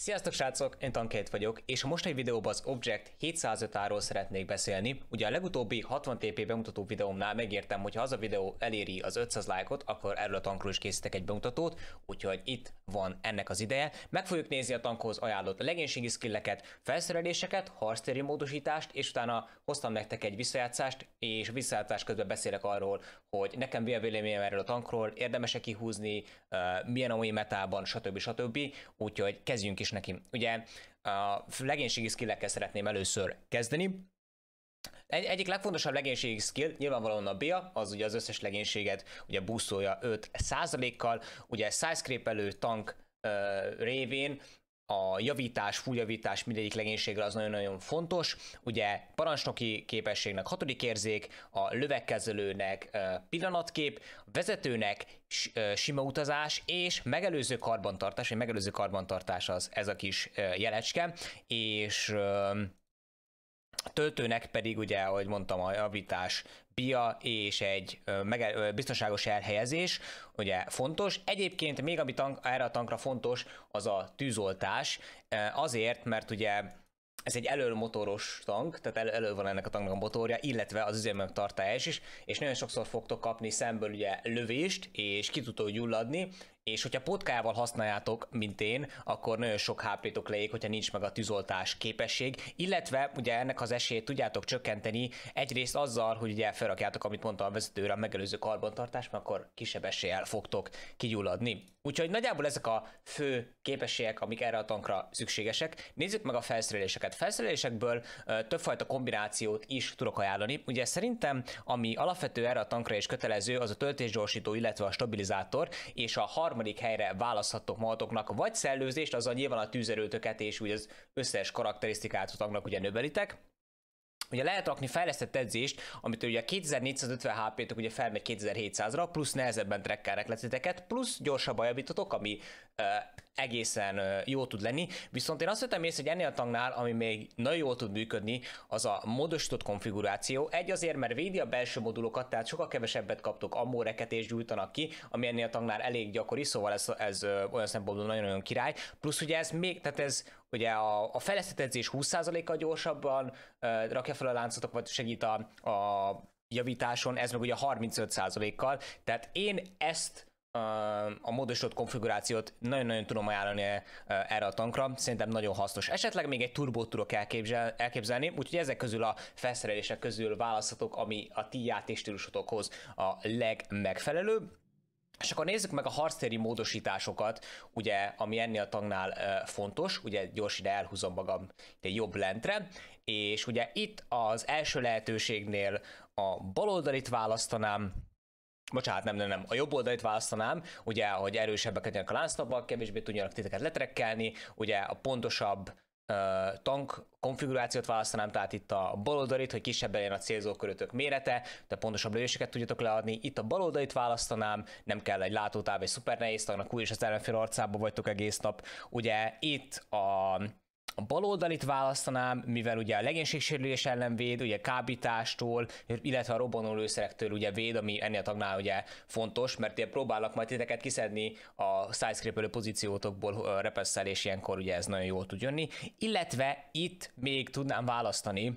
Sziasztok srácok, én Tankét vagyok, és a mostani videóban az Object 705-ról szeretnék beszélni. Ugye a legutóbbi 60 TP bemutató videómnál megértem, hogy ha az a videó eléri az 500 lájkot, akkor erről a tankról is készítek egy bemutatót, úgyhogy itt van ennek az ideje. Meg fogjuk nézni a tankhoz ajánlott legénységi skilleket, felszereléseket, harctéri módosítást, és utána hoztam nektek egy visszajátszást, és a visszajátszás közben beszélek arról, hogy nekem mi a véleményem erről a tankról, érdemes-e kihúzni, milyen a metában, stb. Úgyhogy kezdjünk is neki. Ugye a legénységi skillekkel szeretném először kezdeni. Egyik legfontosabb legénységi skill nyilvánvalóan a BIA, az ugye az összes legénységet ugye boostolja 5%-kal, ugye sidescrape-elő tank révén a javítás, full javítás mindegyik legénységre az nagyon-nagyon fontos. Ugye parancsnoki képességnek 6. érzék, a lövegkezelőnek pillanatkép, a vezetőnek sima utazás, és megelőző karbantartás, vagy megelőző karbantartás az ez a kis jelecske, és töltőnek pedig ugye, ahogy mondtam, a javítás, BIA és egy biztonságos elhelyezés, ugye fontos. Egyébként még ami erre a tankra fontos, az a tűzoltás, azért, mert ugye ez egy előmotoros tank, tehát elő van ennek a tanknak a motorja, illetve az üzemanyagtartályos is, és nagyon sokszor fogtok kapni szemből ugye lövést, és ki tudtok gyulladni, és hogyha potkájával használjátok, mint én, akkor nagyon sok HP-tok leég, hogyha nincs meg a tűzoltás képesség, illetve ugye ennek az esélyét tudjátok csökkenteni egyrészt azzal, hogy ugye felrakjátok, amit mondtam a vezetőre, a megelőző karbantartást, mert akkor kisebb eséllyel fogtok kigyulladni. Úgyhogy nagyjából ezek a fő képességek, amik erre a tankra szükségesek. Nézzük meg a felszereléseket. Felszerelésekből többfajta kombinációt is tudok ajánlani. Ugye szerintem, ami alapvető erre a tankra is kötelező, az a töltésgyorsító, illetve a stabilizátor, és a harmadik helyre választhatok magatoknak vagy szellőzést, azzal nyilván a tűzerőtöket és úgy az összes karakterisztikát a tanknak ugye növelitek. Ugye lehet rakni fejlesztett edzést, amit ugye 2450 HP-tok ugye felmegy 2700-ra, plusz nehezebben trekkelnek leciteket, plusz gyorsabban javítotok, ami egészen jó tud lenni. Viszont én azt vettem észre, hogy ennél a tanknál, ami még nagyon jól tud működni, az a módosított konfiguráció. Egy azért, mert védi a belső modulokat, tehát sokkal kevesebbet kaptok ammóreket és gyújtanak ki, ami ennél a tanknál elég gyakori, szóval ez olyan szempontból nagyon-nagyon király. Plusz ugye ez még, tehát ez ugye a fejlesztett edzés 20%-kal gyorsabban rakja fel a láncotok, vagy segít a javításon, ez meg ugye 35%-kal, tehát én ezt a módosított konfigurációt nagyon-nagyon tudom ajánlani erre a tankra, szerintem nagyon hasznos. Esetleg még egy turbót tudok elképzelni, úgyhogy ezek közül a felszerelések közül választhatok, ami a ti játékstílusotokhoz a legmegfelelőbb. És akkor nézzük meg a harctéri módosításokat, ugye, ami ennél a tanknál fontos, ugye gyors ide elhúzom magam egy jobb lentre, és ugye itt az első lehetőségnél a bal oldalit választanám, bocsánat, nem, a jobb oldalit választanám, ugye, hogy erősebbek legyenek a lánctabbak, kevésbé tudjanak titeket letrekkelni, ugye a pontosabb tank konfigurációt választanám, tehát itt a bal oldalit, hogy kisebb legyen a célzókörötök mérete, de pontosabb lövéseket tudjatok leadni. Itt a bal oldalit választanám, nem kell egy látótáv, egy szuper nehéz tanknak, úgyis az ellenfél arcába vagytok egész nap. Ugye itt a bal oldalit választanám, mivel ugye a legénységsérülés ellen véd, ugye kábítástól, illetve a robbanólőszerektől ugye véd, ami ennél a tagnál ugye fontos, mert ugye próbálnak majd titeket kiszedni a sidescrape-elő pozíciótokból repesszel, és ilyenkor ugye ez nagyon jól tud jönni. Illetve itt még tudnám választani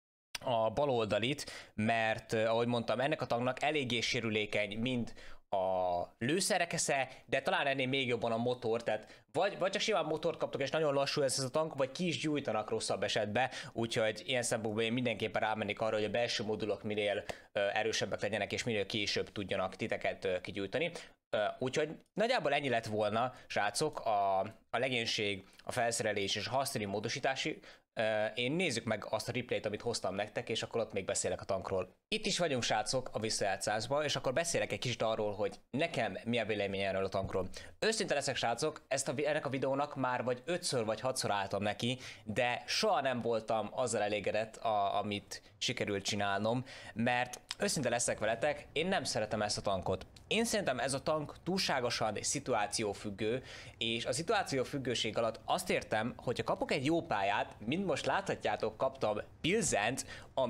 a bal oldalit, mert ahogy mondtam, ennek a tagnak eléggé sérülékeny mind a lőszerekesze, de talán ennél még jobban a motor, tehát vagy csak simán motort kaptok, és nagyon lassú ez a tank, vagy ki is gyújtanak rosszabb esetben, úgyhogy ilyen szempontból én mindenképpen rámennék arra, hogy a belső modulok minél erősebbek legyenek, és minél később tudjanak titeket kigyújtani. Úgyhogy nagyjából ennyi lett volna, srácok, a legénység, a felszerelés és a harctéri módosítási. Én nézzük meg azt a replayt, amit hoztam nektek, és akkor ott még beszélek a tankról. Itt is vagyunk, srácok, a visszajátszásban, és akkor beszélek egy kicsit arról, hogy nekem mi a vélemény erről a tankról. Őszinte leszek, srácok, ennek a videónak már vagy 5-ször vagy 6-szor álltam neki, de soha nem voltam azzal elégedett, amit sikerült csinálnom, mert őszinte leszek veletek, én nem szeretem ezt a tankot. Én szerintem ez a tank túlságosan szituációfüggő, és a szituációfüggőség alatt azt értem, hogyha kapok egy jó pályát, mint most láthatjátok, kaptam Pilzent, ami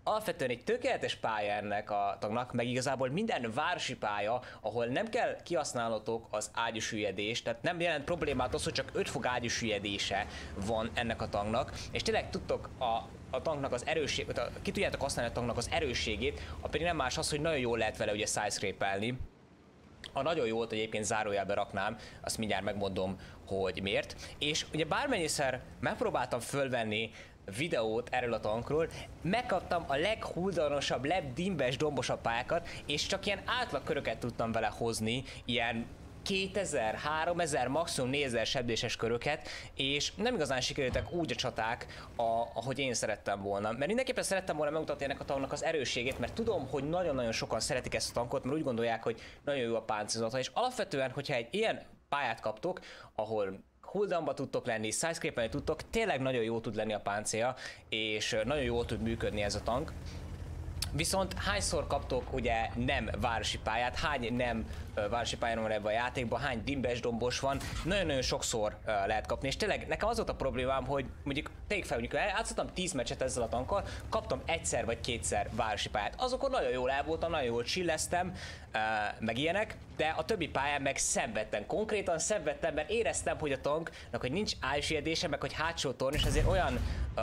alapvetően egy tökéletes pálya ennek a tanknak, meg igazából minden városi pálya, ahol nem kell kihasználnotok az ágyúsüllyedést, tehát nem jelent problémát az, hogy csak 5 fok ágyúsüllyedése van ennek a tanknak, és tényleg tudtok a tanknak az erősségét, ki tudjátok használni a tanknak az erősségét, pedig nem más az, hogy nagyon jól lehet vele ugye sidescrape-elni. A nagyon jó volt, hogy egyébként zárójelbe raknám, azt mindjárt megmondom, hogy miért. És ugye bármennyiszer megpróbáltam fölvenni videót erről a tankról, megkaptam a leghuldanosabb, legdimbes, dombosabb pályákat, és csak ilyen átlag köröket tudtam vele hozni, ilyen 2000, 3000, maximum 4000 sebzéses köröket, és nem igazán sikerültek úgy a csaták, ahogy én szerettem volna. Mert mindenképpen szerettem volna megmutatni ennek a tanknak az erősségét, mert tudom, hogy nagyon-nagyon sokan szeretik ezt a tankot, mert úgy gondolják, hogy nagyon jó a páncélzata, és alapvetően, hogyha egy ilyen pályát kaptok, ahol cooldownba tudtok lenni, sidescrape-elni tudtok, tényleg nagyon jó tud lenni a páncélja, és nagyon jól tud működni ez a tank. Viszont hányszor kaptok ugye nem városi pályát, hány nem városi pályán van ebben a játékban, hány dimbes dombos van, nagyon-nagyon sokszor lehet kapni, és tényleg nekem az volt a problémám, hogy mondjuk tegyük fel, mondjuk átszottam 10 meccset ezzel a tankkal, kaptam egyszer vagy kétszer városi pályát, azokon nagyon jól el voltam, nagyon jól chilleztem, meg ilyenek, de a többi pályán meg szenvedtem, konkrétan szenvedtem, mert éreztem, hogy a tanknak, hogy nincs ágyúsüllyedése, meg hogy hátsó torn, és ezért olyan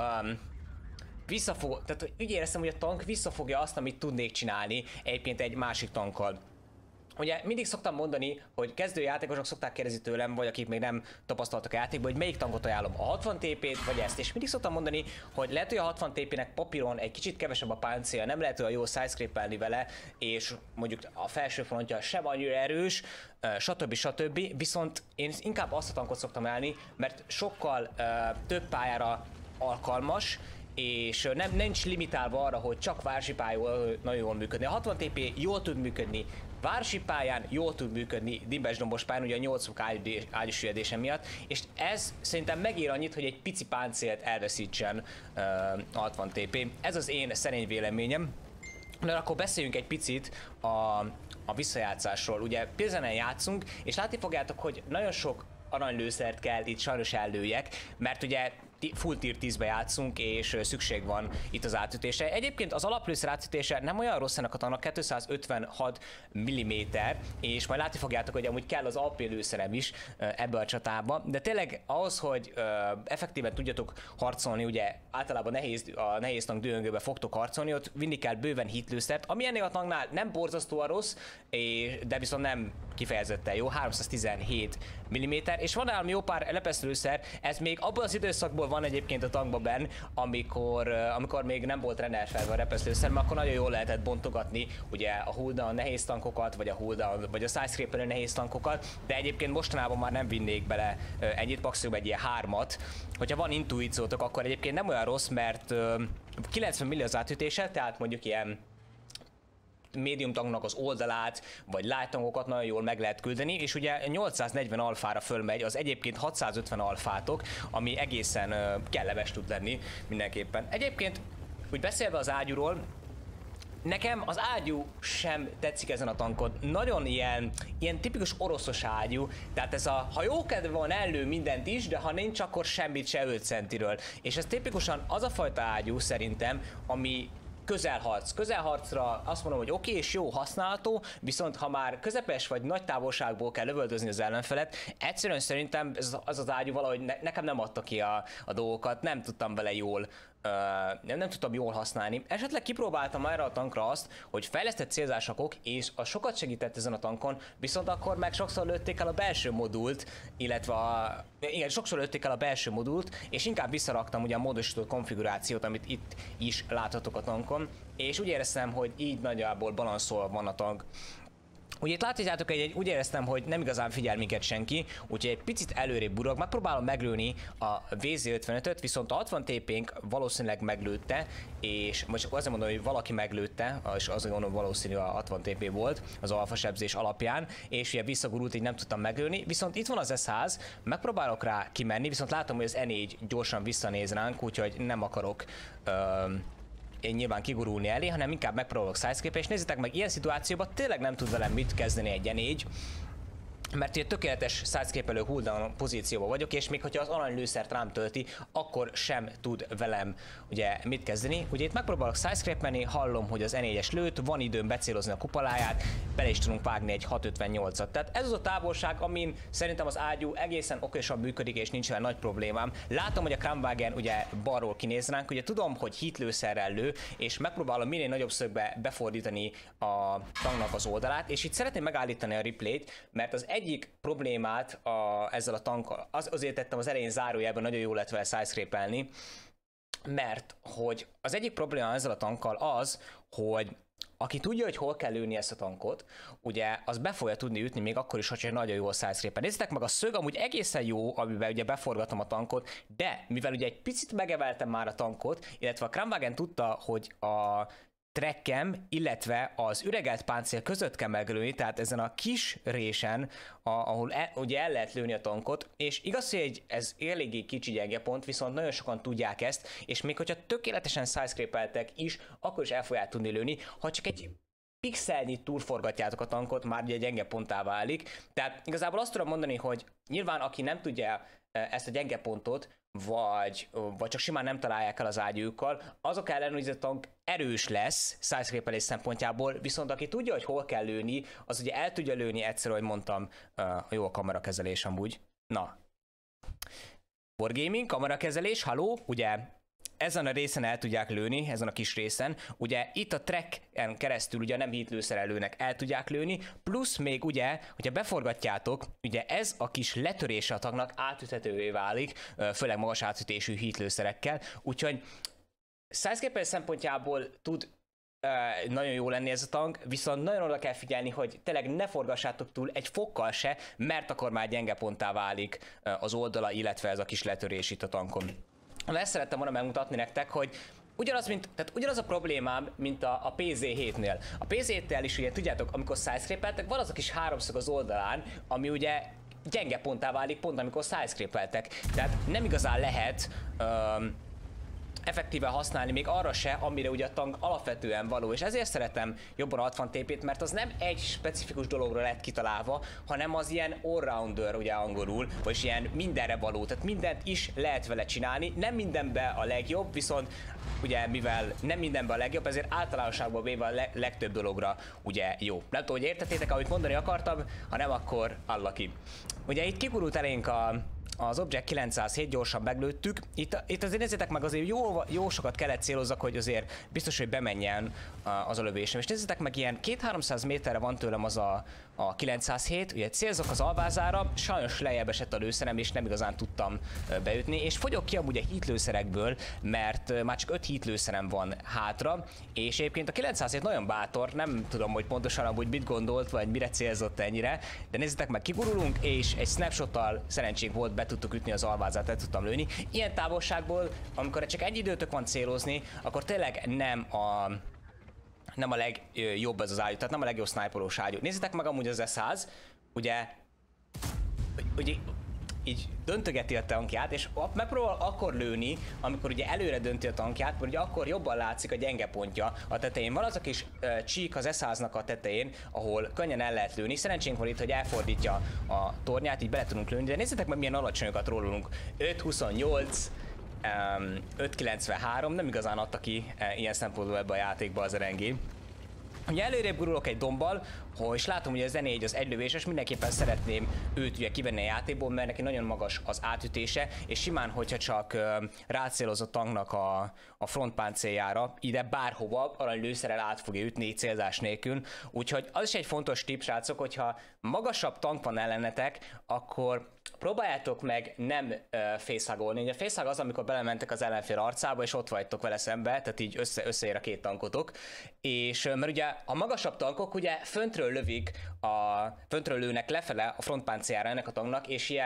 tehát úgy éreztem, hogy a tank visszafogja azt, amit tudnék csinálni egyébként egy másik tankkal. Ugye mindig szoktam mondani, hogy kezdőjátékosok szokták kérdezni tőlem, vagy akik még nem tapasztaltak a játékban, hogy melyik tankot ajánlom, a 60 TP-t vagy ezt, és mindig szoktam mondani, hogy lehet, hogy a 60 TP-nek papíron egy kicsit kevesebb a páncélja, nem lehet olyan jó sidescrape-elni vele, és mondjuk a felső frontja sem annyira erős, stb. Viszont én inkább azt a tankot szoktam állni, mert sokkal több pályára alkalmas, és nincs limitálva arra, hogy csak városi pályán nagyon jól működni. A 60 TP jól tud működni városi pályán, jól tud működni dimbes dombos pályán, ugye a 8 fok ágyúsüllyedése miatt, és ez szerintem megér annyit, hogy egy pici páncélt elveszítsen 60 TP. Ez az én szerény véleményem. De akkor beszéljünk egy picit a visszajátszásról. Ugye Pilzenen játszunk, és látni fogjátok, hogy nagyon sok aranylőszert kell itt sajnos ellőjek, mert ugye full tier 10-be játszunk, és szükség van itt az átütésre. Egyébként az alaplőszer átütése nem olyan rossz ennek a tannak, 256 mm, és majd látni fogjátok, hogy amúgy kell az AP lőszerem is ebbe a csatába, de tényleg ahhoz, hogy effektíven tudjatok harcolni, ugye általában a nehéz tank dühöngőbe fogtok harcolni, ott vinni kell bőven hitlőszert, ami ennél a tanknál nem borzasztóan rossz, de viszont nem kifejezetten jó, 317 mm, és van nálam jó pár lepeszlőszer, ez még abban az időszakból van egyébként a tankban benn, amikor még nem volt rendelfelve a repeszlőszer, mert akkor nagyon jól lehetett bontogatni ugye a hulldown nehéz tankokat, vagy a hulldown, vagy a sidescraper nehéz tankokat, de egyébként mostanában már nem vinnék bele ennyit, maximum egy ilyen 3-at. Hogyha van intuíciótok, akkor egyébként nem olyan rossz, mert 90 milli az átütése, tehát mondjuk ilyen médium tanknak az oldalát, vagy light tankokat nagyon jól meg lehet küldeni, és ugye 840 alfára fölmegy az egyébként 650 alfátok, ami egészen kellemes tud lenni mindenképpen. Egyébként, úgy beszélve az ágyúról, nekem az ágyú sem tetszik ezen a tankon. Nagyon ilyen tipikus oroszos ágyú, tehát ez ha jó kedve van, ellő mindent is, de ha nincs, akkor semmit se 5 centiről. És ez tipikusan az a fajta ágyú szerintem, ami közelharcra azt mondom, hogy oké, és jó, használható, viszont ha már közepes vagy nagy távolságból kell lövöldözni az ellenfelet, egyszerűen szerintem az az ágyú valahogy nekem nem adta ki a dolgokat, nem tudtam vele jól nem tudtam jól használni. Esetleg kipróbáltam erre a tankra azt, hogy fejlesztett célzásokok, és az sokat segített ezen a tankon, viszont akkor meg sokszor lőtték el a belső modult, illetve sokszor lőtték el a belső modult, és inkább visszaraktam ugye a módosított konfigurációt, amit itt is láthatok a tankon, és úgy éreztem, hogy így nagyjából balanszolva van a tank. Ugye itt látjátok, úgy éreztem, hogy nem igazán figyel minket senki, úgyhogy egy picit előrébb burog, megpróbálom meglőni a VZ55-öt, viszont a 60 TP-nk valószínűleg meglőtte, és most azért mondom, hogy valaki meglőtte, és azért mondom, valószínű a 60 TP volt az alfa sebzés alapján, és ugye visszagurult, így nem tudtam meglőni, viszont itt van az S100, megpróbálok rá kimenni, viszont látom, hogy az E4 gyorsan visszanéz ránk, úgyhogy nem akarok én nyilván kigurulni elé, hanem inkább megpróbálok sidescrape, és nézzétek meg, ilyen szituációban tényleg nem tud velem mit kezdeni egy E4. mert ugye tökéletes sidescrape-elő cooldown pozícióban vagyok, és még hogyha az aranylőszert rám tölti, akkor sem tud velem ugye mit kezdeni. Ugye itt megpróbálok sidescrape-elni, hallom, hogy az E4-es lőtt, van időm becélozni a kupaláját, bele is tudunk vágni egy 658-at. Tehát ez az a távolság, amin szerintem az ágyú egészen okosan működik, és nincs vele nagy problémám. Látom, hogy a Kramwagen ugye balról kinéz ránk, ugye tudom, hogy hitlőszerrel lő, és megpróbálom minél nagyobb szögbe befordítani a tanknak az oldalát, és itt szeretném megállítani a replayt, mert az egyik problémát ezzel a tankkal, azért tettem az elején zárójelben, nagyon jó lett vele sidescrape-elni, mert hogy az egyik probléma ezzel a tankkal az, hogy aki tudja, hogy hol kell lőni ezt a tankot, ugye az be fogja tudni ütni még akkor is, hogyha nagyon jó a sidescrape-en. Nézzétek meg, a szög amúgy egészen jó, amivel ugye beforgatom a tankot, de mivel ugye egy picit megeveltem már a tankot, illetve a Kramwagen tudta, hogy a trekkem, illetve az üregelt páncél között kell meglőni, tehát ezen a kis résen, ahol ugye el lehet lőni a tankot, és igaz, hogy ez eléggé kicsi gyenge pont, viszont nagyon sokan tudják ezt, és még hogyha tökéletesen sidescrape-eltek is, akkor is el fogják tudni lőni, ha csak egy pixelnyi túlforgatjátok a tankot, már ugye gyenge ponttá válik. Tehát igazából azt tudom mondani, hogy nyilván aki nem tudja ezt a gyenge pontot, vagy csak simán nem találják el az ágyúkkal, azok ellen, hogy ez a tank erős lesz sidescrape-elés szempontjából, viszont aki tudja, hogy hol kell lőni, az ugye el tudja lőni egyszer, ahogy mondtam, jó a kamerakezelés amúgy. Na. Wargaming, kamerakezelés, haló, ugye ezen a részen el tudják lőni, ezen a kis részen, ugye itt a tracken keresztül ugye nem hitlőszerrel lőnek, el tudják lőni, plusz még ugye, hogyha beforgatjátok, ugye ez a kis letörése a tanknak átüthetővé válik, főleg magas átütésű hitlőszerekkel, úgyhogy sidescrape szempontjából tud nagyon jó lenni ez a tank, viszont nagyon oda kell figyelni, hogy tényleg ne forgassátok túl egy fokkal se, mert akkor már gyenge ponttá válik az oldala, illetve ez a kis letörés itt a tankon. Ezt szerettem volna megmutatni nektek, hogy ugyanaz a problémám, mint a PZ7-nél. A PZ7-tel is ugye tudjátok, amikor sidescrape-eltek, van az a kis háromszög az oldalán, ami ugye gyenge ponttá válik, pont amikor sidescrape-eltek. Tehát nem igazán lehet effektíven használni még arra se, amire ugye a tank alapvetően való, és ezért szeretem jobban a 60 TP-t, mert az nem egy specifikus dologra lett kitalálva, hanem az ilyen all-rounder ugye angolul, vagy ilyen mindenre való, tehát mindent is lehet vele csinálni, nem mindenben a legjobb, viszont ugye mivel nem mindenben a legjobb, ezért általánosságban véve a legtöbb dologra ugye jó. Nem tudom, hogy értettétek, ahogy mondani akartam, ha nem, akkor allaki. Ugye itt kigurult elénk az Object 907, gyorsan meglőttük. Itt azért nézzétek meg, azért jó sokat kellett célozzak, hogy azért biztos, hogy bemenjen az a lövésem. És nézzétek meg, ilyen 200-300 méterre van tőlem az a 907, ugye célzok az alvázára, sajnos lejjebb esett a lőszerem, és nem igazán tudtam beütni, és fogyok ki amúgy a hitlőszerekből, mert már csak 5 hitlőszerem van hátra, és egyébként a 907 nagyon bátor, nem tudom, hogy pontosan amúgy mit gondolt, vagy mire célzott ennyire, de nézzétek meg, kigurulunk, és egy snapshottal szerencsénk volt, be tudtuk ütni az alvázát, el tudtam lőni. Ilyen távolságból, amikor csak egy időtök van célozni, akkor tényleg nem a legjobb ez az ágyú, tehát nem a legjobb sniperós ágyú. Nézzétek meg amúgy az S100, ugye így döntögeti a tankját, és megpróbál akkor lőni, amikor ugye előre dönti a tankját, mert ugye akkor jobban látszik a gyenge pontja a tetején. Van az a kis csík az S100-nak a tetején, ahol könnyen el lehet lőni. Szerencsénk van itt, hogy elfordítja a tornyát, így bele tudunk lőni, de nézzétek meg, milyen alacsonyokat rólunk. 5.28, 5.93, nem igazán adta ki ilyen szempontból ebbe a játékba az RNG. Ugye előrébb gurulok egy dombbal, és látom, hogy a Z4 az egylövéses, mindenképpen szeretném őt ugye kivenni a játékból, mert neki nagyon magas az átütése, és simán, hogyha csak rácéloz a tanknak a frontpáncéljára, ide bárhova aranylőszerrel át fogja ütni célzás nélkül. Úgyhogy az is egy fontos tipp, srácok, hogyha magasabb tank van ellenetek, akkor próbáljátok meg nem facehugolni. A facehug az, amikor belementek az ellenfél arcába, és ott vagytok vele szembe, tehát így összeér a két tankotok. És mert ugye a magasabb tankok ugye föntről lőnek lefele a frontpáncéljára ennek a tanknak, és ilyen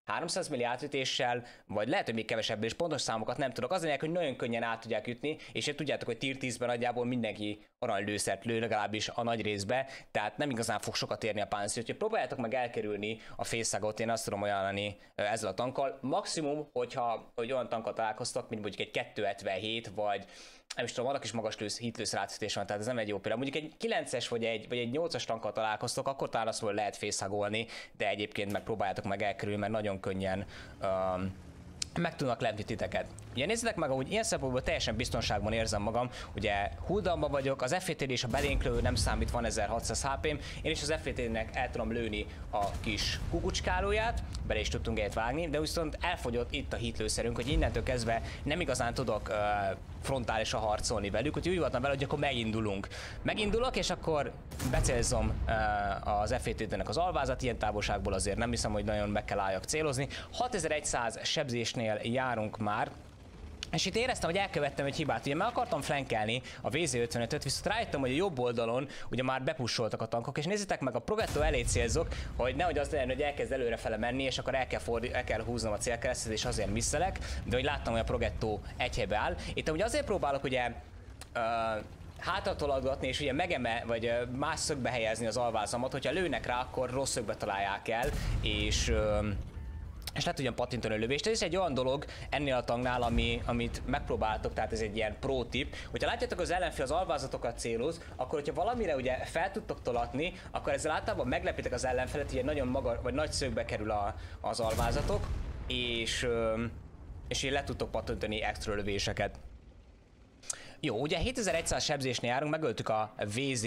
300 milli átütéssel, vagy lehet, hogy még kevesebb, és pontos számokat nem tudok. Az lényeg, hogy nagyon könnyen át tudják ütni, és tudjátok, hogy tier 10-ben nagyjából mindenki aranylőszert lő, legalábbis a nagy részbe, tehát nem igazán fog sokat érni a páncél. Úgyhogy próbáljátok meg elkerülni a fészhagot, én azt tudom ajánlani ezzel a tankkal. Maximum, hogyha olyan tankkal találkoztak, mint mondjuk egy 277, vagy nem is tudom, annak is magas hitlőszer átütés van, tehát ez nem egy jó példa. Mondjuk egy 9-es vagy egy 8-as tankkal találkoztok, akkor talán azt mondom, lehet fészhagolni, de egyébként meg próbáljátok meg elkerülni, mert nagyon könnyen meg tudnak lepni titeket. Ugye nézzétek meg, ahogy ilyen szempontból teljesen biztonságban érzem magam, ugye huldalma vagyok, az FTD és a belénk lő nem számít, van 1600 HP-m, én is az FTD-nek el tudom lőni a kis kukucskálóját, bele is tudtunk egyet vágni, de viszont elfogyott itt a hitlőszerünk, hogy innentől kezdve nem igazán tudok frontálisan harcolni velük, úgyhogy úgy voltam vele, hogy akkor megindulunk. Megindulok, és akkor becélzom az FTD-nek az alvázat, ilyen távolságból azért nem hiszem, hogy nagyon meg kell álljak célozni. 6100 sebzésnél járunk már, és itt éreztem, hogy elkövettem egy hibát, ugye meg akartam flankelni a VZ55-öt, viszont rájöttem, hogy a jobb oldalon ugye már bepussoltak a tankok, és nézzétek meg, a Progetto elé célzok, hogy nehogy az legyen, hogy elkezd előrefele menni, és akkor el kell húznom a célkeresztet, és azért misszelek, de hogy láttam, hogy a Progetto egy helybe áll. Itt ugye azért próbálok ugye hátratolgatni, és ugye vagy más szögbe helyezni az alvázamat, hogyha lőnek rá, akkor rossz szögbe találják el, és le tudjam pattintani a lövést. Ez is egy olyan dolog ennél a tangnál, amit megpróbáltok, tehát ez egy ilyen pro tip. Hogyha látjátok, az ellenfél az alvázatokat céloz, akkor hogyha valamire ugye fel tudtok tolatni, akkor ezzel általában meglepitek az ellenfelet, ugye nagyon maga vagy nagy szögbe kerül az alvázatok, és így le tudtok pattintani extra lövéseket. Jó, ugye 7100 sebzésnél járunk, megöltük a VZ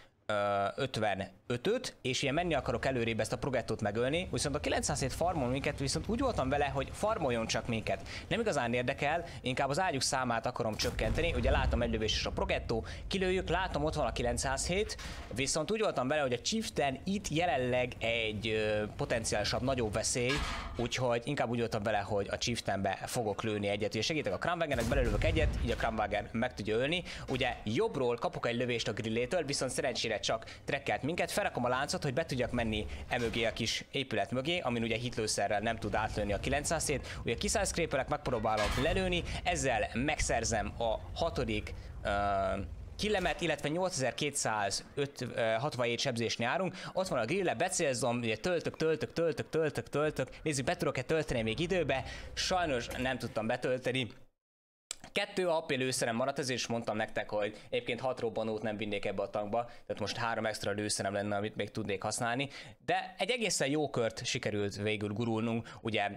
55-öt, és ilyen menni akarok előrébb ezt a Progettót megölni, viszont a 907 farmol minket, viszont úgy voltam vele, hogy farmoljon csak minket. Nem igazán érdekel, inkább az ágyuk számát akarom csökkenteni, ugye látom egy lövés és a Progetto, kilőjük, látom ott van a 907, viszont úgy voltam vele, hogy a Chieftain itt jelenleg egy potenciálisabb nagyobb veszély, úgyhogy inkább úgy voltam vele, hogy a Chieftainbe fogok lőni egyet. Ugye segítek a Kramwagennek, belőlök egyet, így a Kramwagen meg tudja ölni. Ugye jobbról kapok egy lövést a grillétől, viszont szerencsére csak trekkelt minket, felrakom a láncot, hogy be tudjak menni emögé a kis épület mögé, amin ugye hitlőszerrel nem tud átlőni a 907-ét. Ugye kiszállszkrépelek, megpróbálom lelőni, ezzel megszerzem a 6. killemet, illetve 8267 sebzésnél járunk. Ott van a grille, becélzom, ugye töltök. Nézzük, be tudok-e tölteni még időbe. Sajnos nem tudtam betölteni. 2 HP lőszerem maradt, ezért is mondtam nektek, hogy egyébként 6 robbanót nem vinnék ebbe a tankba, tehát most 3 extra lőszerem lenne, amit még tudnék használni, de egy egészen jó kört sikerült végül gurulnunk, ugye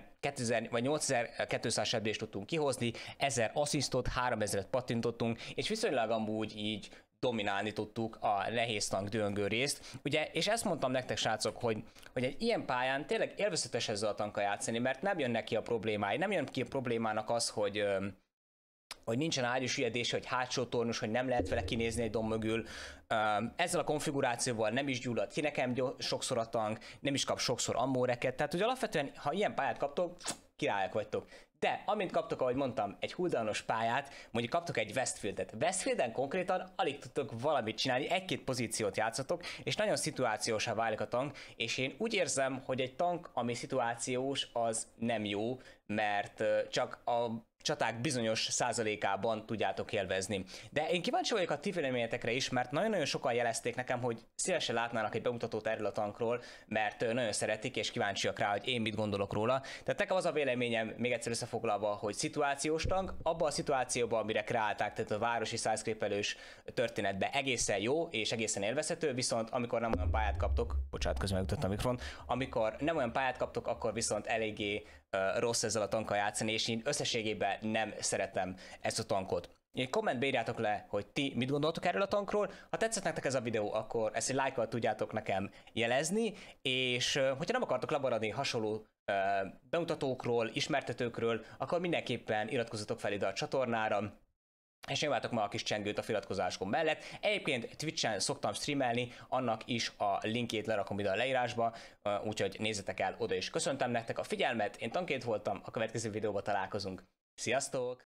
8200 sebzést tudtunk kihozni, 1000 asszisztot, 3000-et pattintottunk, és viszonylag amúgy így dominálni tudtuk a nehéz tank döngő részt. Ugye, és ezt mondtam nektek, srácok, hogy egy ilyen pályán tényleg élvezetes ezzel a tankkal játszani, mert nem jön neki a problémái, nem jön ki a problémának az, hogy nincsen ágyús üjedése, hogy hátsó tornus, hogy nem lehet vele kinézni egy domb mögül. Ezzel a konfigurációval nem is gyullad ki nekem sokszor a tank, nem is kap sokszor ammóreket, tehát ugye alapvetően, ha ilyen pályát kaptok, királyok vagytok. De amint kaptok, ahogy mondtam, egy huldalmas pályát, mondjuk kaptok egy Westfieldet. Westfielden konkrétan alig tudtok valamit csinálni, egy-két pozíciót játszatok, és nagyon szituációsá válik a tank, és én úgy érzem, hogy egy tank, ami szituációs, az nem jó, mert csak a csaták bizonyos százalékában tudjátok élvezni. De én kíváncsi vagyok a ti véleményetekre is, mert nagyon-nagyon sokan jelezték nekem, hogy szívesen látnának egy bemutatót erről a tankról, mert nagyon szeretik és kíváncsiak rá, hogy én mit gondolok róla. Tehát nekem az a véleményem, még egyszer összefoglalva, hogy szituációs tank, abban a szituációban, amire kreálták, tehát a városi szájszkrépelős történetben egészen jó és egészen élvezhető, viszont amikor nem olyan pályát kaptok, bocsánat, közben megütöttem a mikrofon, amikor nem olyan pályát kaptok, akkor viszont eléggé rossz ezzel a tankkal játszani, és én összességében nem szeretem ezt a tankot. Kommentbe írjátok le, hogy ti mit gondoltok erről a tankról. Ha tetszett nektek ez a videó, akkor ezt egy lájkkal tudjátok nekem jelezni, és hogyha nem akartok lemaradni hasonló bemutatókról, ismertetőkről, akkor mindenképpen iratkozzatok fel ide a csatornára, és nyomjátok ma a kis csengőt a feliratkozáskon mellett. Egyébként Twitch-en szoktam streamelni, annak is a linkjét lerakom ide a leírásba, úgyhogy nézzetek el oda is. Köszöntem nektek a figyelmet, én Tankét voltam, a következő videóban találkozunk. Sziasztok!